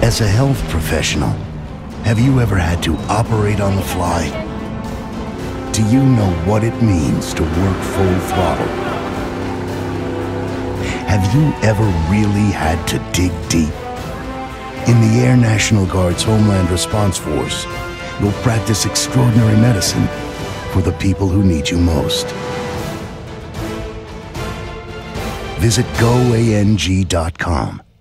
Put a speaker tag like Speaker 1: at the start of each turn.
Speaker 1: As a health professional, have you ever had to operate on the fly? Do you know what it means to work full throttle? Have you ever really had to dig deep? In the Air National Guard's Homeland Response Force, you'll practice extraordinary medicine for the people who need you most. Visit GoANG.com